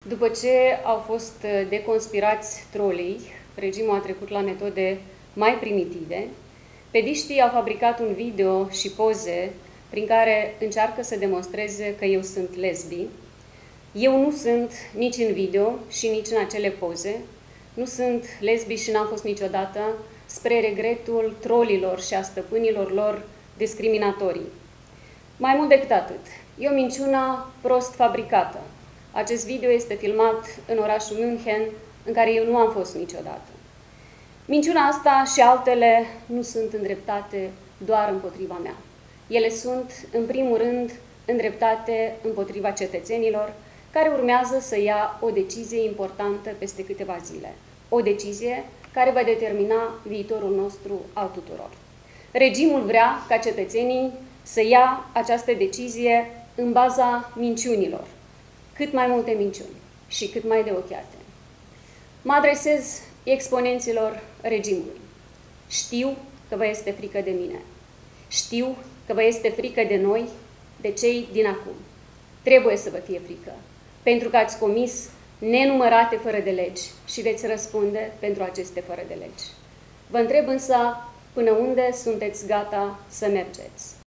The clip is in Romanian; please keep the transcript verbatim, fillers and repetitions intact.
După ce au fost deconspirați trolii, regimul a trecut la metode mai primitive. Pediștii au fabricat un video și poze prin care încearcă să demonstreze că eu sunt lesbi. Eu nu sunt nici în video și nici în acele poze. Nu sunt lesbi și n-am fost niciodată, spre regretul trolilor și a stăpânilor lor discriminatorii. Mai mult decât atât, e o minciună prost fabricată. Acest video este filmat în orașul München, în care eu nu am fost niciodată. Minciuna asta și altele nu sunt îndreptate doar împotriva mea. Ele sunt, în primul rând, îndreptate împotriva cetățenilor, care urmează să ia o decizie importantă peste câteva zile. O decizie care va determina viitorul nostru al tuturor. Regimul vrea ca cetățenii să ia această decizie în baza minciunilor. Cât mai multe minciuni și cât mai de ochiate. Mă adresez exponenților regimului. Știu că vă este frică de mine. Știu că vă este frică de noi, de cei din acum. Trebuie să vă fie frică, pentru că ați comis nenumărate fără de legi și veți răspunde pentru aceste fără de legi. Vă întreb însă până unde sunteți gata să mergeți.